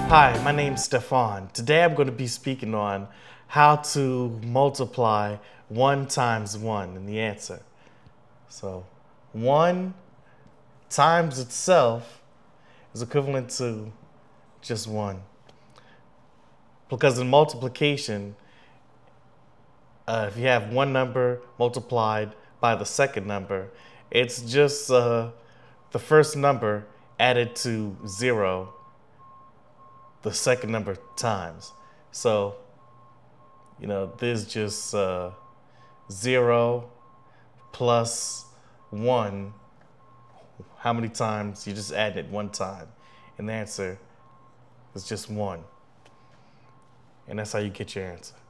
Hi, my name's Stefan. Today I'm going to be speaking on how to multiply 1 times 1 in the answer. So 1 times itself is equivalent to just 1. Because in multiplication, if you have one number multiplied by the second number, it's just the first number added to 0 the second number times. So, this is just 0 plus 1. How many times? You just add it 1 time. And the answer is just 1. And that's how you get your answer.